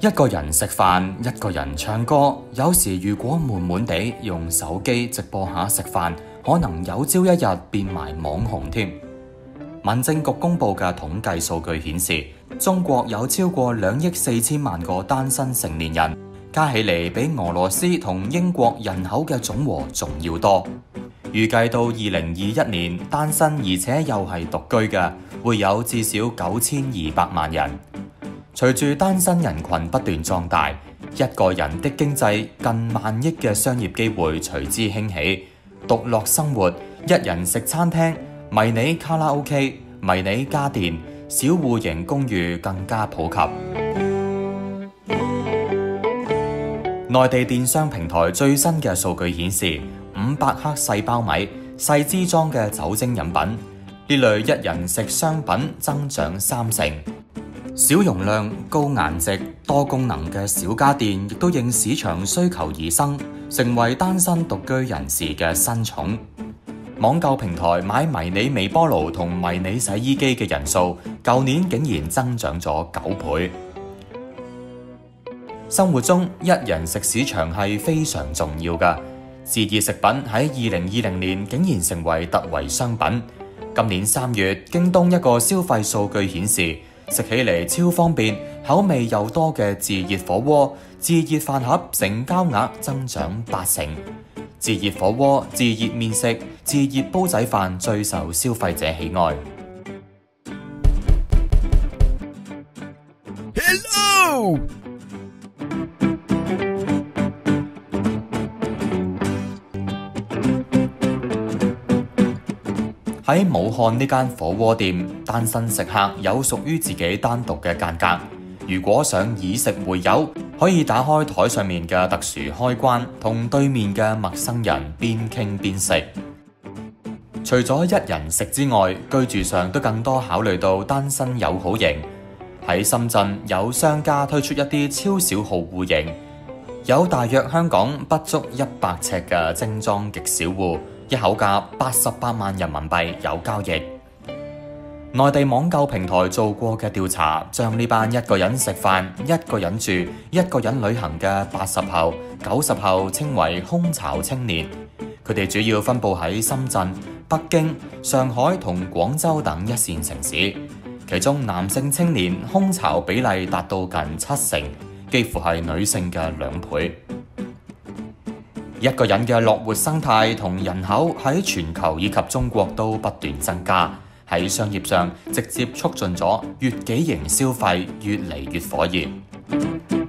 一個人食飯，一個人唱歌，有時如果悶悶地用手機直播下食飯，可能有朝一日變埋網紅添。民政局公布嘅統計數據顯示，中國有超過2億4千萬個單身成年人，加起嚟比俄羅斯同英國人口嘅總和仲要多。預計到2021年，單身而且又係獨居嘅，會有至少9200萬人。隨住單身人群不斷壯大，一個人的經濟近10000億嘅商業機會隨之興起，獨樂生活、一人食餐廳、迷你卡拉 OK、迷你家電、小戶型公寓更加普及。內地電商平台最新嘅數據顯示，500克細包米、細支裝嘅酒精飲品呢類一人食商品增長30%。小容量、高顏值、多功能嘅小家電亦都應市場需求而生，成為單身獨居人士嘅新寵。網購平台買迷你微波爐同迷你洗衣機嘅人數，舊年竟然增長咗9倍。生活中，一人食市場係非常重要嘅。自熱食品喺2020年竟然成為突圍商品。今年3月，京東一個消費數據顯示，食起嚟超方便、口味又多嘅自熱火鍋、自熱飯盒成交額增長80%。自熱火鍋、自熱麵食、自熱煲仔飯最受消費者喜愛。 Hello! 喺武漢呢間火鍋店，單身食客有屬於自己單獨嘅間隔。如果想以食會友，可以打開台上面嘅特殊開關，同對面嘅陌生人邊傾邊食。除咗一人食之外，居住上都更多考慮到單身友好型。喺深圳有商家推出一啲超小號戶型，有大約香港不足100尺嘅精裝極小戶。一口價88萬人民幣有交易。內地網購平台做過嘅調查，將呢班一個人食飯、一個人住、一個人旅行嘅80後、90後稱為空巢青年。佢哋主要分佈喺深圳、北京、上海同廣州等一線城市。其中男性青年空巢比例達到近70%，幾乎係女性嘅2倍。一個人嘅樂活生態同人口喺全球以及中國都不斷增加，喺商業上直接促進咗悅己型消費越嚟越火熱。